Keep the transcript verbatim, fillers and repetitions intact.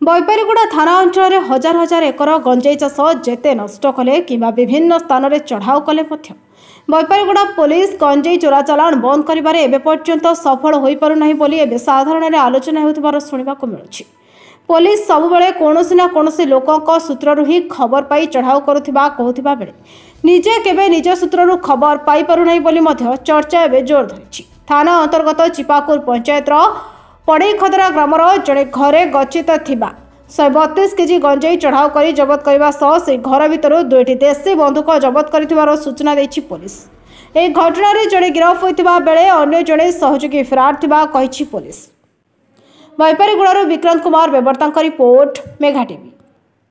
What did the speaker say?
बैपारीगुड़ा थाना अंचल हजार हजार एकर गंजेई चाष जेते नष्ट कले कि विभिन्न स्थान में चढ़ाऊ कले बैपारीगुड़ा पुलिस गंजेई चोरा चालाण बंद करिबारे एबे पर्यंत सफल होई पारु नाही बोली एबे साधारण आलोचना हेउथिबार सुनिबाकु मिलुछि। पुलिस सबुबले कोनोसी ना कोनोसी लोकक सूत्ररु ही खबर पाई चढ़ाऊ करुथिबा कहूथिबा बेले निजे केबे निज सूत्ररु खबर पाई पारु नाही बोली मध्य चर्चा एबे जोर धरिछि। थाना अंतर्गत चिपाकुर पंचायतर पड़ईखदरा ग्रामर जड़े घरे गच्छित थिबा शहे बतीस केजी गंजेई चढ़ाऊ कर जबत करने सह से घर भितर दुईटी देशी बंदूक जबत कर सूचना देछि पुलिस। यह घटना जड़े गिरफ होता बेले अन्य जड़े सहयोगी फेरार थिबा कहिछि पुलिस। बैपारीगुड़ारू विक्रांत कुमार बेबर्ता रिपोर्ट मेघा टीवी।